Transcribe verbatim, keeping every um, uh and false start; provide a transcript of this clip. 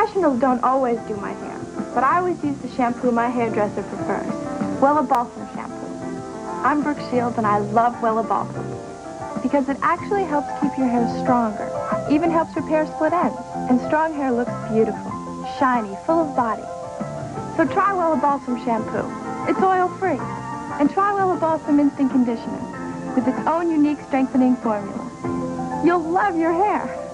Professionals don't always do my hair, but I always use the shampoo my hairdresser prefers, Wella Balsam shampoo. I'm Brooke Shields, and I love Wella Balsam because it actually helps keep your hair stronger, even helps repair split ends, and strong hair looks beautiful, shiny, full of body. So try Wella Balsam shampoo. It's oil-free. And try Wella Balsam Instant Conditioner with its own unique strengthening formula. You'll love your hair.